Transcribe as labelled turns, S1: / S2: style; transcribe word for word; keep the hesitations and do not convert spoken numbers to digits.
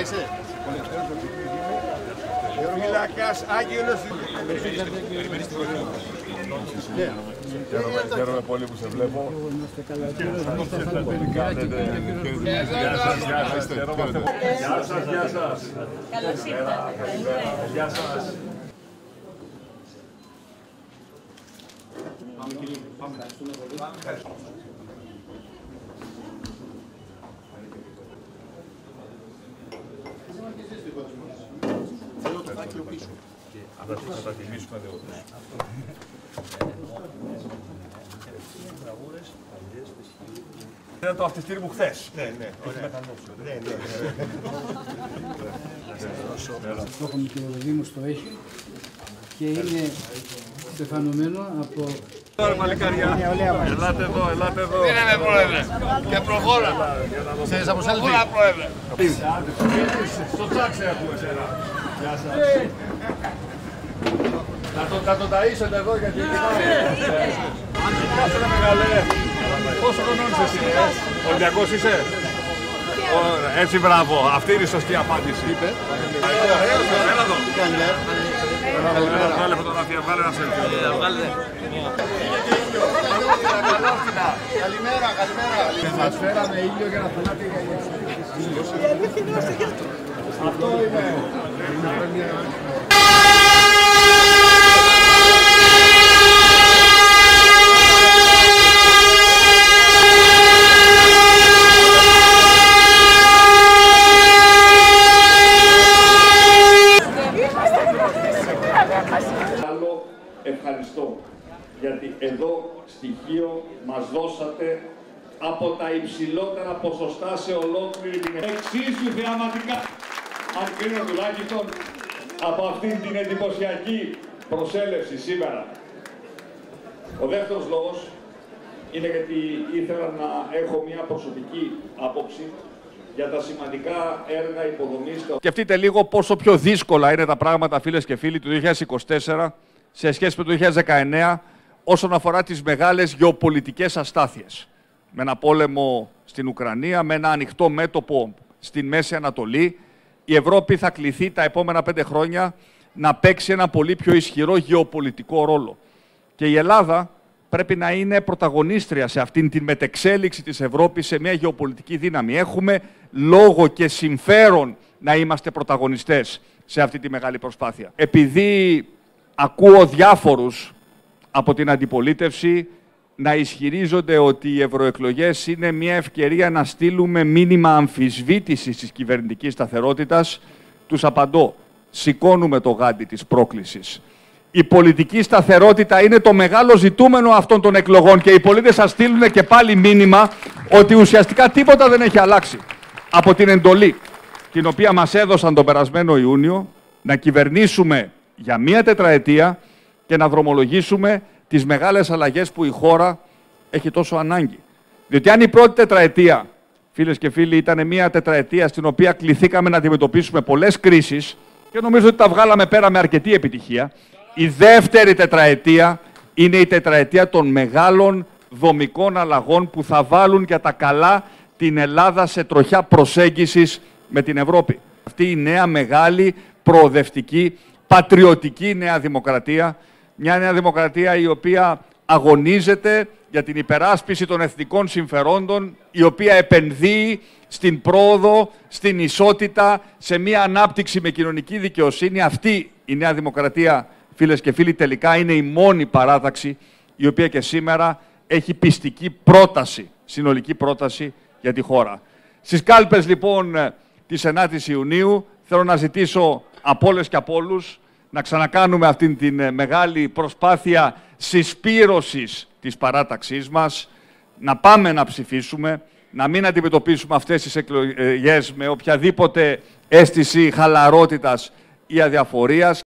S1: είσαι. Φύλακας Άγγελος.
S2: Χαίρομαι πολύ που σε βλέπω.
S3: Γεια σας, γεια σας.
S2: Γεια σας, γεια σας.
S3: Καλώς ήρθατε.
S2: Γεια σας.
S4: Πάμε κύριε, πάμε. Ευχαριστούμε πολύ.
S1: Θέλω το φάκελο πίσω.
S2: Θα τα τιμήσουμε εδώ. Ήταν το αυτιστήρι μου χθες.
S1: Ναι, ναι, ωραία. Ναι, ναι.
S5: Το έχουμε και ο Δήμος το έχει και είναι στεφανωμένο από...
S2: Τώρα παλικάρια, ελάτε εδώ, ελάτε εδώ.
S1: Πήραμε πρόεδρε και προχώρα. Ξέρεις από σέλφι. Προχώρα πρόεδρε.
S2: Στο τσάξε έχουμε σένα. Γεια σας. Θα τον ταΐσετε εδώ γιατί είναι Γεια σας μεγάλε. Πόσο χρονών είσαι εσύ, Ολυμπιακός είσαι? Έτσι μπράβο, αυτή είναι η σωστή απάντηση. Έλα εδώ.
S1: Τι κάνετε?
S2: Βγάλε φωτογραφία, βγάλε ένα σέλφι.
S1: Καλημέρα, καλημέρα.
S2: Μας φέραμε ήλιο για να φωνάτε για αυτό είναι.
S6: Άλλο ευχαριστώ, γιατί εδώ στοιχείο μας δώσατε από τα υψηλότερα ποσοστά σε ολόκληρη την Ελλάδα. Εξίσου θεαματικά, αν κρίνω τουλάχιστον από αυτήν την εντυπωσιακή προσέλευση σήμερα. Ο δεύτερος λόγος είναι γιατί ήθελα να έχω μια προσωπική άποψη για τα σημαντικά έργα υποδομής.
S2: Σκεφτείτε λίγο πόσο πιο δύσκολα είναι τα πράγματα, φίλες και φίλοι, του δύο χιλιάδες είκοσι τέσσερα σε σχέση με το δύο χιλιάδες δεκαεννέα όσον αφορά τις μεγάλες γεωπολιτικές αστάθειες. Με ένα πόλεμο στην Ουκρανία, με ένα ανοιχτό μέτωπο στην Μέση Ανατολή, η Ευρώπη θα κληθεί τα επόμενα πέντε χρόνια να παίξει ένα πολύ πιο ισχυρό γεωπολιτικό ρόλο. Και η Ελλάδα πρέπει να είναι πρωταγωνίστρια σε αυτήν την μετεξέλιξη της Ευρώπης σε μια γεωπολιτική δύναμη. Έχουμε λόγο και συμφέρον να είμαστε πρωταγωνιστές σε αυτή τη μεγάλη προσπάθεια. Επειδή ακούω διάφορους από την αντιπολίτευση να ισχυρίζονται ότι οι ευρωεκλογές είναι μια ευκαιρία να στείλουμε μήνυμα αμφισβήτησης της κυβερνητικής σταθερότητας, τους απαντώ, σηκώνουμε το γάντι της πρόκλησης. Η πολιτική σταθερότητα είναι το μεγάλο ζητούμενο αυτών των εκλογών και οι πολίτες θα στείλουν και πάλι μήνυμα ότι ουσιαστικά τίποτα δεν έχει αλλάξει από την εντολή την οποία μας έδωσαν τον περασμένο Ιούνιο να κυβερνήσουμε για μία τετραετία και να δρομολογήσουμε τις μεγάλες αλλαγές που η χώρα έχει τόσο ανάγκη. Διότι αν η πρώτη τετραετία, φίλες και φίλοι, ήταν μία τετραετία στην οποία κληθήκαμε να αντιμετωπίσουμε πολλές κρίσεις και νομίζω ότι τα βγάλαμε πέρα με αρκετή επιτυχία, η δεύτερη τετραετία είναι η τετραετία των μεγάλων δομικών αλλαγών που θα βάλουν για τα καλά την Ελλάδα σε τροχιά προσέγγισης με την Ευρώπη. Αυτή η νέα μεγάλη προοδευτική, πατριωτική νέα δημοκρατία, μια νέα δημοκρατία η οποία αγωνίζεται για την υπεράσπιση των εθνικών συμφερόντων, η οποία επενδύει στην πρόοδο, στην ισότητα, σε μια ανάπτυξη με κοινωνική δικαιοσύνη. Αυτή η νέα δημοκρατία, φίλες και φίλοι, τελικά είναι η μόνη παράταξη η οποία και σήμερα έχει πιστική πρόταση, συνολική πρόταση για τη χώρα. Στις κάλπες λοιπόν της ενάτης Ιουνίου θέλω να ζητήσω από όλες και από όλους να ξανακάνουμε αυτήν την μεγάλη προσπάθεια συσπήρωσης της παράταξής μας, να πάμε να ψηφίσουμε, να μην αντιμετωπίσουμε αυτές τις εκλογές με οποιαδήποτε αίσθηση χαλαρότητας ή αδιαφορίας.